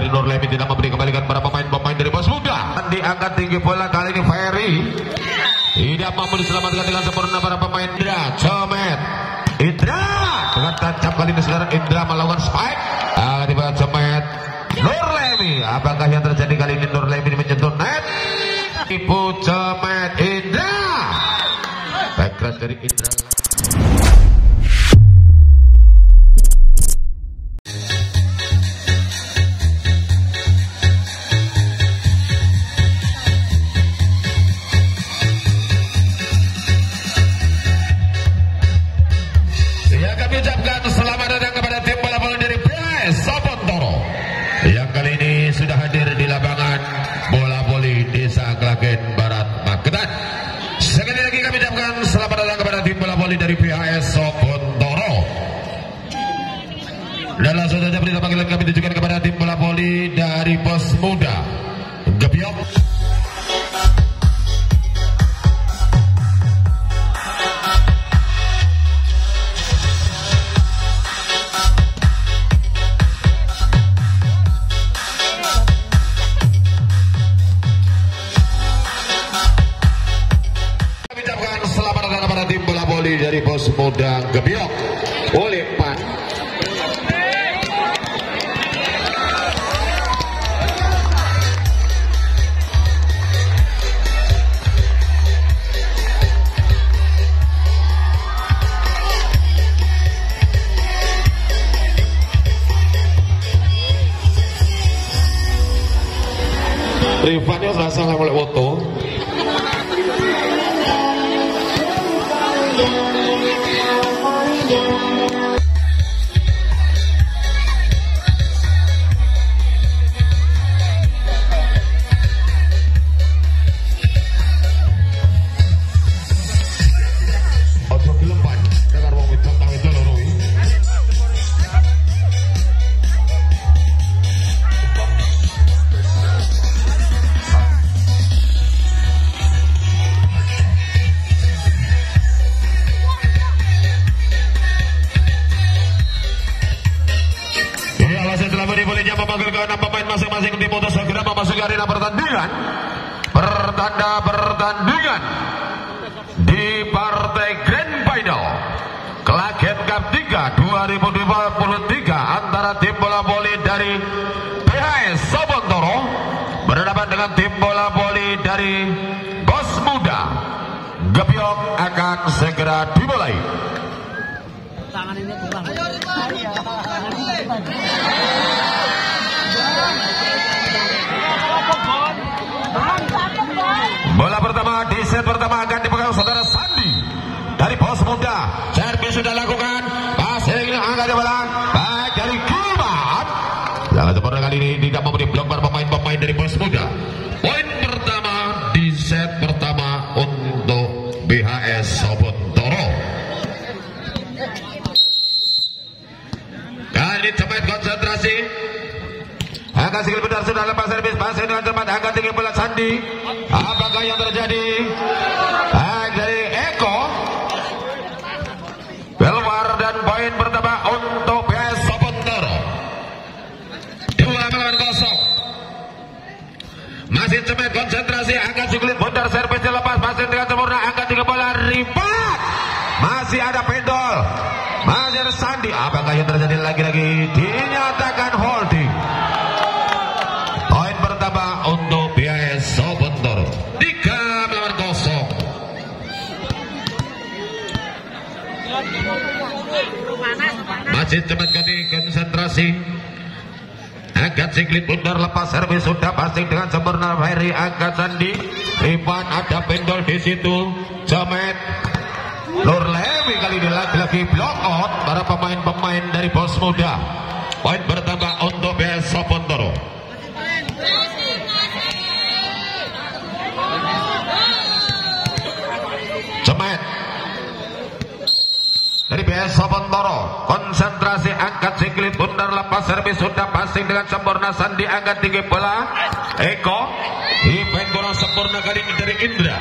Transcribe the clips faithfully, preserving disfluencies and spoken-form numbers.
dari Nur Lemi tidak memberi kembalikan para pemain-pemain dari Bos Muda. Diangkat tinggi bola kali ini Ferry tidak mampu diselamatkan dengan sempurna para pemain. Indra Cemet, Indra dengan tancap kali ini saudara. Indra melakukan spike. Ah, tiba Cemet. Nur Lemi, apakah yang terjadi kali ini? Nur Lemi menyentuh net. Ibu Cemet, Indra. Background dari Indra. Dari P H S Sobontoro. Dan langsung saja berita panggilan kami tujukan kepada tim bola voli dari Bos Muda Gebyok. Dari Bos Muda Gebyok oleh Pan. Rifannya rasa nggak boleh foto. Masing-masing tim untuk segera memasuki arena pertandingan. Pertanda pertandingan di partai Grand Final Klagen Cup tiga dua ribu dua puluh tiga antara tim bola voli dari P H S Sobontoro berhadapan dengan tim bola voli dari Bos Muda Gebyok akan segera dimulai. Tangan ini bola pertama di set pertama akan dipegang saudara Sandi dari Bos Muda. Servis sudah lakukan, passing angkat di bola baik dari Gilbert. Jangan sempurna kali ini tidak memberi blok para pemain-pemain dari Bos Muda. Poin pertama di set pertama untuk B H S Sobontoro. Kali cepat konsentrasi. Angkat skill benar sudah lepas servis, pasang dengan cepat angkat tinggi bola Sandi. Apakah yang terjadi? Baik dari Eko. Keluar dan poin pertama untuk B H S Sobontoro. Dua melawan kosong. Masih cepat konsentrasi, angkat skill benar servis lepas, pasang dengan sempurna angkat tinggi bola Rifat. Masih ada pendol. Masih ada Sandi. Apakah yang terjadi lagi-lagi? Dinyatakan holding. Poin pertama untuk B H S Sobontoro. Tiga melawan kosong. Masih cepat ganti konsentrasi. Angkat siklit bundar lepas servis sudah passing dengan sempurna Ferry angkat Sandi. Rifan ada pendol di situ. Cemet. Nur Lemi kali ini lagi-lagi block out para pemain-pemain dari Bos Muda. Poin pertama untuk B H S Sobontoro. Cemet dari B H S Sobontoro, konsentrasi angkat siklit bundar lepas servis sudah passing dengan sempurna Sandi angkat tinggi bola Eko. Event bola sempurna kali ini dari Indra.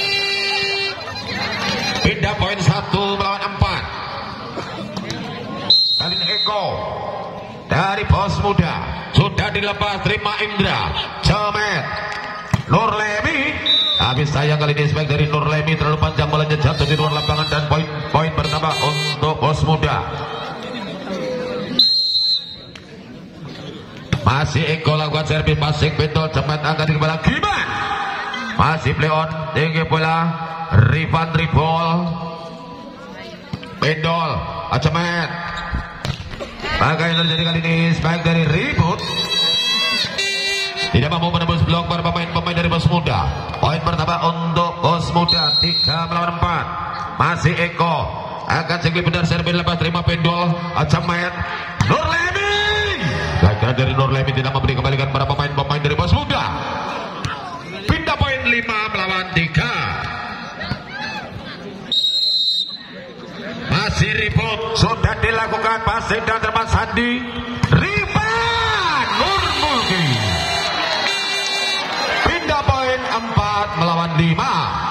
Pindah poin satu melawan empat. Kali ini Eko dari Bos Muda. Sudah dilepas, terima Indra. Cemet Nurlemi. Habis sayang kali ini spek dari Nurlemi, terlalu panjang bolanya jatuh di luar lapangan dan poin-poin bertambah untuk Bos Muda. Masih Eko lakukan servis passing Bentol, Cemet angkat di kepala Giman. Masih play on, tinggi bola Rifan Tribol. Bentol, Cemet. Pakai yang terjadi kali ini spike dari Ribut. Tidak mampu menembus blok para pemain-pemain dari Bos Muda. Poin pertama untuk Bos Muda, tiga melawan empat. Masih Eko akan segini benar servis lepas, terima Bentol. Cemet Nurlemi. Gagal dari Nurlemi, tidak memberi kembalikan para pemain-pemain dari Bos Muda. Pindah poin lima melawan tiga. Masih Ribut, sudah dilakukan passing dan termas Sandi. Rifan Nurmulki. Pindah poin empat melawan lima.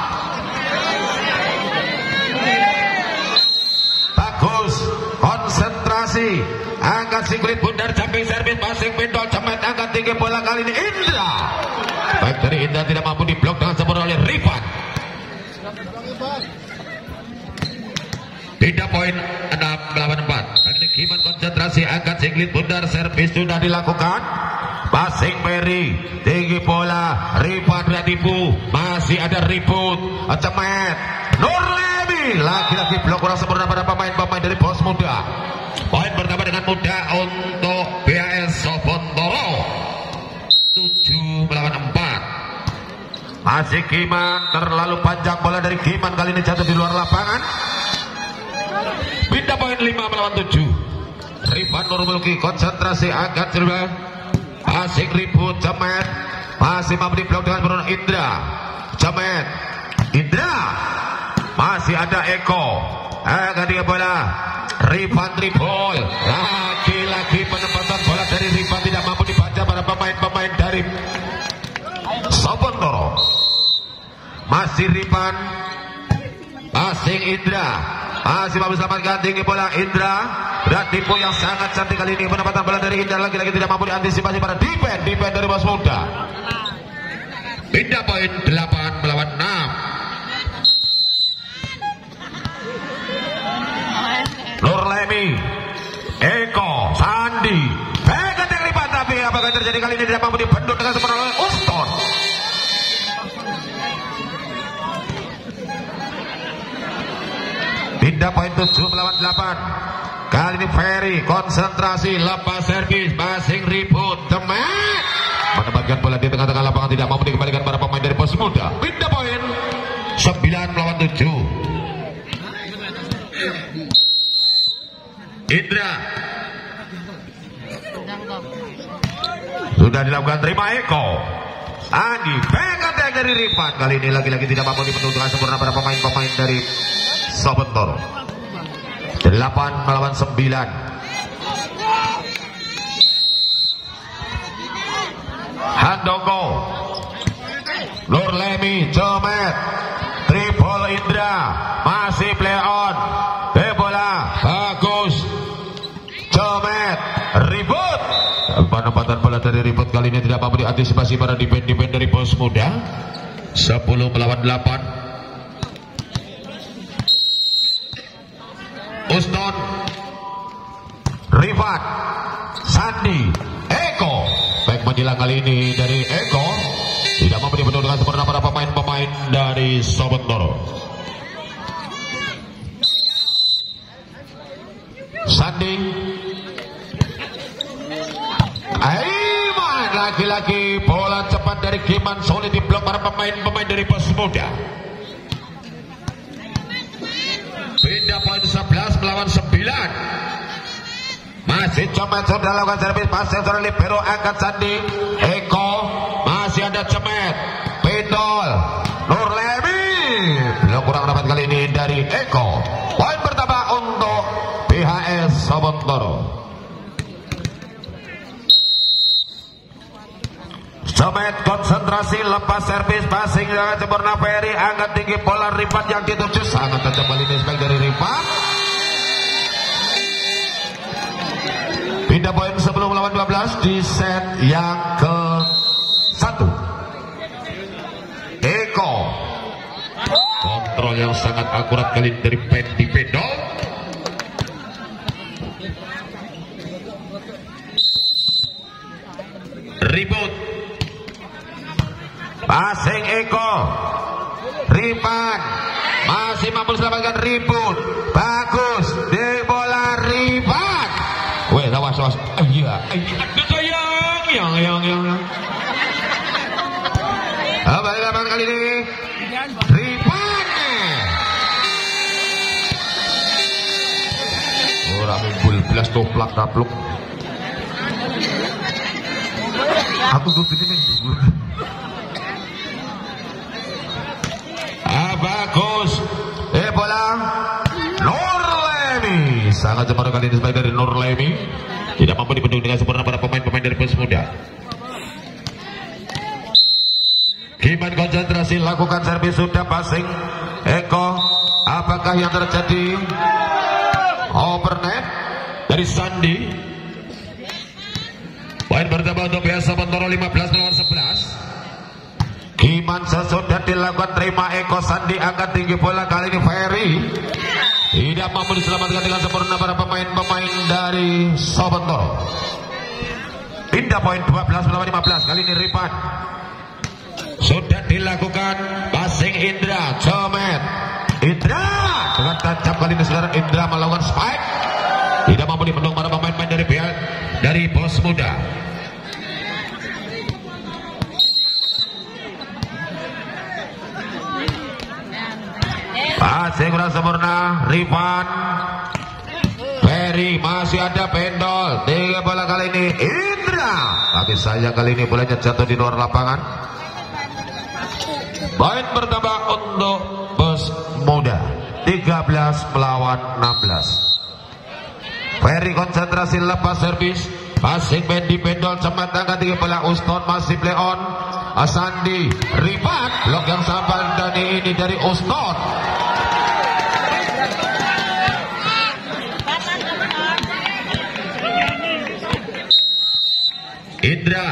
Bagus, konsentrasi. Angkat singkulit bundar, jumping servis, passing Bentol, Cemet angkat tinggi bola kali ini Indra. Baik dari Indra tidak mampu diblok dengan sempurna oleh Rifan. Pindah poin enam melawan empat. Kali ini Giman konsentrasi, angkat singkulit bundar, servis sudah dilakukan. Passing Peri, tinggi bola Rifan Radipu, masih ada Ribut. Cemet Nurlemi, lagi-lagi blok kurang sempurna pada pemain-pemain dari Bos Muda. Poin pertama dengan mudah untuk B A S Sobontoro, tujuh melawan empat. Masih Giman, terlalu panjang bola dari Giman, kali ini jatuh di luar lapangan. Pindah poin lima melawan tujuh. Rifan Nurmulki konsentrasi, angkat servis, passing Ribut. Cemet masih mampu diblok dengan penuh Indra. Cemet Indra, masih ada Eko angkat dia bola Rifan Tribol. Lagi-lagi penempatan bola dari Rifan tidak mampu dibaca pada pemain-pemain dari Sobontoro. Masih Rifan, passing Indra, masih mampu selamatkan tinggi bola Indra. Dan tipu yang sangat cantik kali ini, penempatan bola dari Indra lagi-lagi tidak mampu diantisipasi pada defense defense dari Bos Muda. Pindah poin delapan melawan enam. Nurlemi, Eko, Sandi, pegang yang lipat, tapi apakah terjadi kali ini tidak mampu dibendung dengan sempurna oleh Uston. Pindah poin tujuh melawan delapan. Kali ini Ferry konsentrasi, lepas servis, passing Ribut. Cemet menempatkan bola di tengah-tengah lapangan, tidak mampu dikembalikan para pemain dari Bos Muda. Pindah poin sembilan melawan tujuh. Indra sudah dilakukan, terima Eko. Andi pegang dari Rifan, kali ini lagi-lagi tidak mampu dipenuhi dengan sempurna pada pemain-pemain dari Sobontoro. Delapan melawan sembilan. Handoko, Nurlemi, Cemet, Tribol Indra, masih play on. Bola bagus, Cemet, Ribut. Penempatan bola dari Ribut kali ini tidak mampu diantisipasi para defense-defense dari Bos Muda. Sepuluh melawan delapan. Uston, Rifan, Sandi, Eko. Baik menjelang kali ini dari Eko, tidak mampu dipenuhi dengan sempurna para pemain-pemain dari Sobontoro. Sandi, Aiman, lagi-lagi bola cepat dari Giman, solid di blok para pemain-pemain dari Bos Muda. Pindah poin sebelas melawan sembilan. Masih Cemet sudah lakukan servis, pasir sudah libero, angkat Sandi. Eko, masih ada Cemet, Bentol, Nurlemi. Belum kurang rapat kali ini dari Eko. Poin pertama untuk B H S Sobontoro. Cemet konsentrasi, lepas servis, passing dengan sempurna Ferry, angkat tinggi bola Rifan yang dituju, sangat tajam kali ini spek dari Rifan. Pindah poin melawan dua belas di set yang ke satu. Eko kontrol yang sangat akurat kali ini dari Pendi Pedol. Ribut passing Eko, Ripan masih mampu selamatkan ribut, bagus di bola Ripan. Weh, awas awas, iya, yang yang yang yang yang. Apa lawan kali ini? Ripan. Ora mimbul belas toplak tapluk. Aku tuh ini ah, bagus eh bola Nurlemi, sangat cepat kali ini sebagai dari Nurlemi, tidak mampu dibendung dengan sempurna para pemain-pemain dari Bos Muda. Giman konsentrasi, lakukan servis, sudah passing Eko, apakah yang terjadi? Overnet dari Sandi. Poin bertambah untuk biasa Bentoro lima belas melawan sebelas. Giman sesudah dilakukan, terima Eko, Sandi angkat tinggi bola, kali ini Ferry tidak mampu diselamatkan dengan sempurna para pemain-pemain dari Sobentoro. Pindah poin dua belas melawan lima belas, kali ini Ripan. Sudah dilakukan passing Indra, Jomet Indra dengan tajam, kali ini sekarang Indra melakukan spike, tidak mampu dibendung para pemain-pemain dari pihak dari Bos Muda. Passing kurang sempurna, Rifan Ferry masih ada Pendol, tiga bola kali ini Indra, tapi saya kali ini bolanya jatuh di luar lapangan. Poin bertambah untuk Bos Muda, tiga belas melawan enam belas. Ferry konsentrasi, lepas servis, passing Pendi Pendol, cemat angkat tiga bola Uston, masih play on Asandi, Rifan blok yang sampai dan ini dari Uston. Indra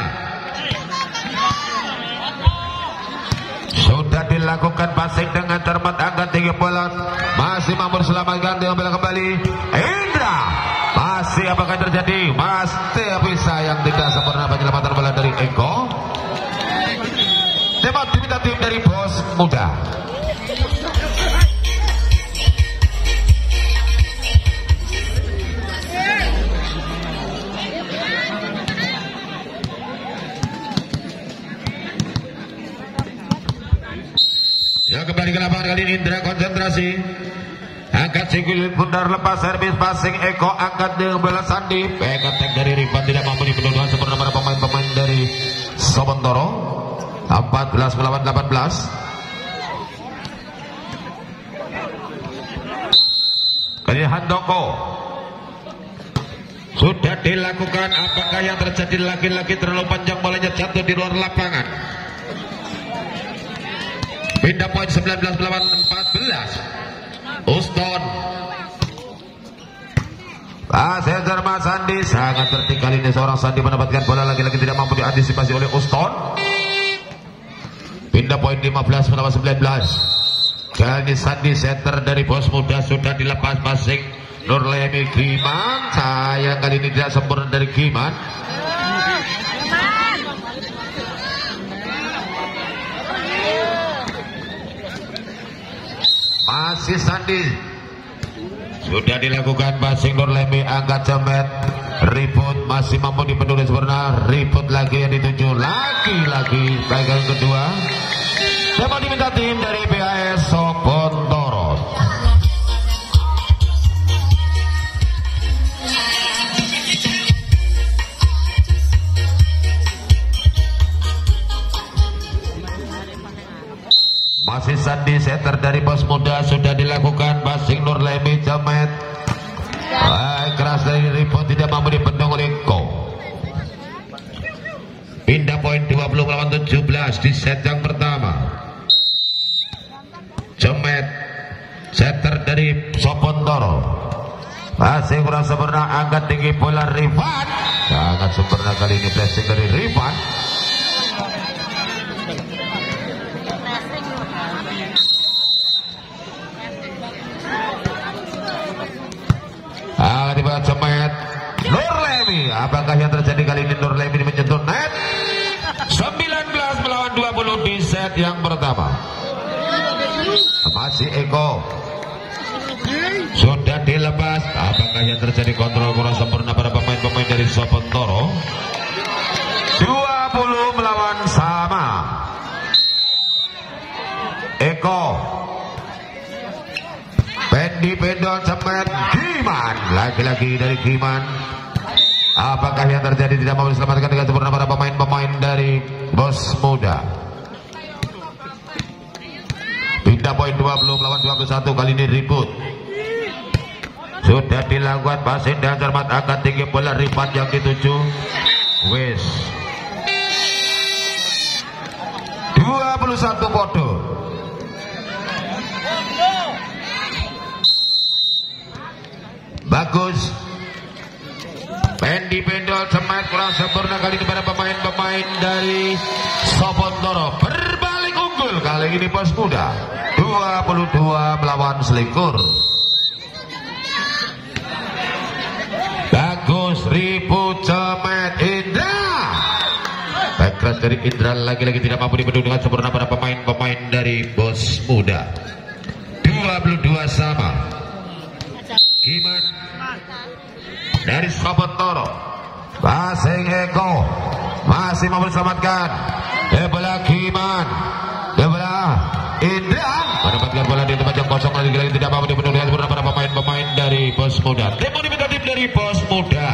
sudah dilakukan passing dengan cermat, angkat tiga bola, masih mampu selamatkan dengan bola kembali Indra, masih apakah terjadi? Pasti bisa yang tidak sempurna penyelamatan bola dari Eko. Tembak diminta tim dari Bos Muda. Ya, kembali ke lapangan kali ini Indra konsentrasi, angkat sikulit pundar, lepas servis, passing Eko, angkat dengan bola Sandi, pegang tag dari Rifan, tidak mampu dibendung dengan sempurna para pemain-pemain dari Sobentoro. Empat belas melawan delapan belas. Kali Handoko sudah dilakukan, apakah yang terjadi? Lagi-lagi terlalu panjang, bolanya jatuh di luar lapangan. Pindah poin sembilan belas melawan empat belas. Uston Pasir Mas Sandi, sangat tertinggal ini seorang Sandi mendapatkan bola, lagi-lagi tidak mampu diantisipasi oleh Uston. Pindah poin lima belas melawan sembilan belas. Kali ini Sandi, center dari Bos Muda, sudah dilepas passing Nurlemi Giman, sayang kali ini tidak sempurna dari Giman. Masih Sandi, sudah dilakukan passing Nurlemi, angkat Jemet, ribut, masih mampu dibendung sempurna, ribut lagi yang dituju, lagi-lagi pegang kedua, dapat diminta tim dari P A S Sobentoro. Masih Sandi, setter dari Bos Muda, sudah dilakukan passing Nurlemi, Jemet, ah, keras dari ribut, tidak mampu dibendung oleh Ko. Pindah poin dua puluh melawan tujuh belas di set yang pertama. Jemet, setter dari Sobentoro, masih kurang sempurna, angkat tinggi bola Rifan, sangat sempurna kali ini pressing dari Rifan. Angkat di bola Cemet Nurlemi, apakah yang terjadi kali ini? Nurlemi menyentuh net. Sembilan belas melawan dua puluh di set yang pertama. Masih Eko, sudah dilepas, apakah yang terjadi? Kontrol kurang sempurna pada pemain-pemain dari Sopontoro. Dua puluh melawan sama. Eko, Pendi Pendol Cemet Giman, lagi-lagi dari Giman. Apakah yang terjadi? Tidak mau diselamatkan dengan sempurna para pemain-pemain dari Bos Muda. Pindah poin dua puluh melawan dua puluh satu, kali ini ribut. Sudah dilakukan passing dan cermat, angkat tinggi bola Rifan yang dituju. Wes dua puluh satu podo. Bagus. Pendi Pendol Cemet kurang sempurna kali ini pada pemain-pemain dari Sopontoro. Berbalik unggul kali ini Bos Muda. dua puluh dua melawan selikur. Bagus, ribut Cemet Indra. Backcross dari Indra lagi-lagi tidak mampu dibendung dengan sempurna pada pemain-pemain dari Bos Muda. dua puluh dua sama. Giman dari Sopontoro. Passing Eko, masih mau diselamatkan. Bola Giman, bola Indra mendapatkan bola di tempat yang kosong, lagi-lagi tidak mampu dibendung dengan sempurna para pemain-pemain dari Bos Muda. Tempo dimitatif dari Bos Muda.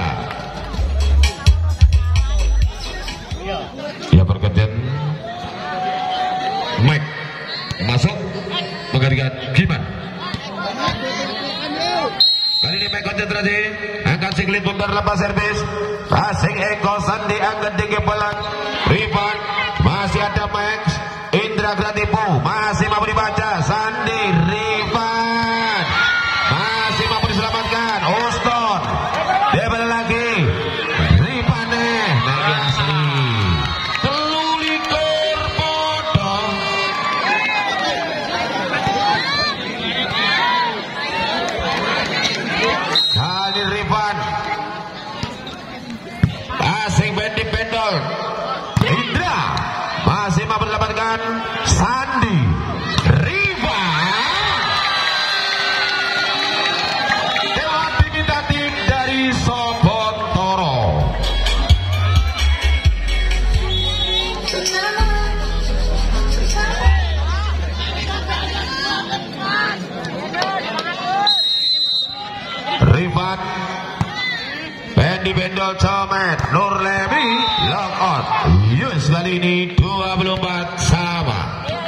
Ya, pergantian Mike masuk menggantikan Giman. Kali ini Mike konsentrasi, angkat siklit putar lepas servis. Passing Eko, Sandi angkat tinggi bola Rifan, masih ada Max Indra Gratipu, masih mampu dibaca. Sandi, Rifan masih mampu diselamatkan. Uston, dia balik lagi. Rifan nih, lagi asli. Telulikur potong. Kali Rifan, passing Pendi Pendol Indra, masih mampu mendapatkan. Sandi, Rifan, dewa imitatif dari Sopontoro. Rifan, Pendi Pendol Cemet Nurlemi lock out. Yus, kali ini dua puluh empat sama.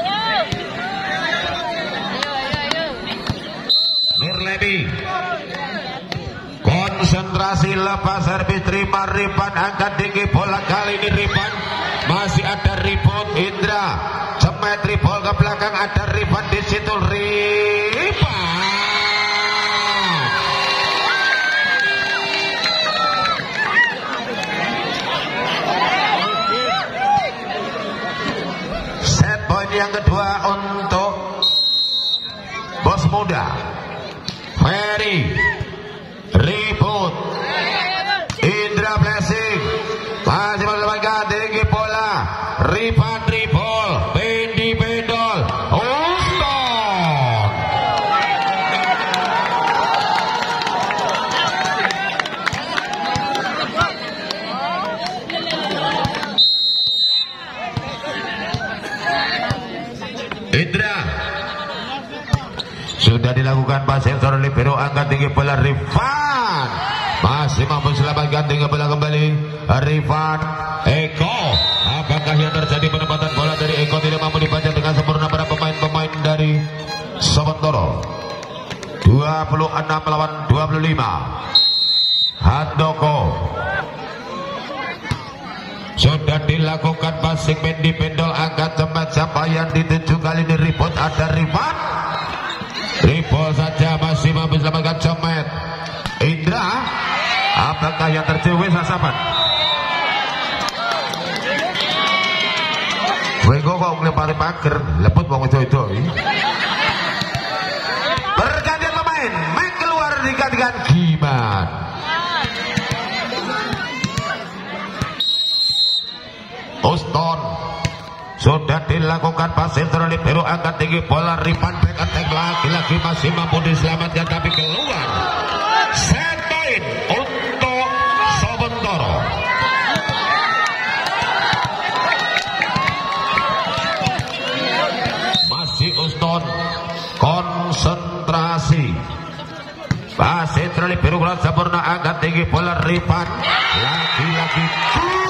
Nurlemi konsentrasi, lepas servis, terima Rifan, angkat tinggi bola. Kali ini Rifan masih ada ribut. Indra Cemet ribut ke belakang, ada Rifan di situ. Rifan set poin yang kedua untuk Bos Muda. Ferry ribut, Indra blessing, masih mendapatkan tinggi bola. Rifan dribble, Pendi Pendol Uston. Indra sudah dilakukan pasir seorang libero, angkat tinggi bola. Rifan masih mampu selamatkan tinggi bola kembali. Rifan, Eko, apakah yang terjadi? Penempatan bola dari Eko tidak mampu dibaca dengan sempurna para pemain-pemain dari Sopontoro. dua puluh enam melawan dua puluh lima. Handoko, sudah dilakukan passing Pendi Pendol, angkat cepat. Siapa yang dituju kali ini? Ribut, ada Rifan. Ribut saja, masih mampu selamatkan Cemet Indra, apakah yang terjadi sasapan? Wego kok ngelempari pager, leput wong itu-itu. Pergantian pemain, main keluar digantikan Giman. Uston sudah dilakukan pasir terlalu biru, angkat tinggi bola Ripan back attack lagi-lagi masih mampu diselamatkan tapi keluar. Set point untuk Sobentoro. Masih Uston konsentrasi. Pasir terlalu biru sempurna, angkat tinggi bola Ripan lagi-lagi